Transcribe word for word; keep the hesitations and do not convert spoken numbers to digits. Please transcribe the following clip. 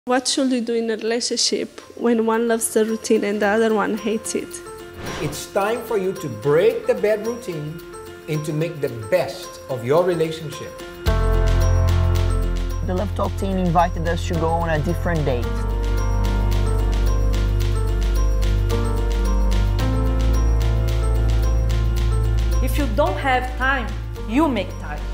What should you do in a relationship when one loves the routine and the other one hates it? It's time for you to break the bad routine and to make the best of your relationship. The Love Talk team invited us to go on a different date. If you don't have time, you make time.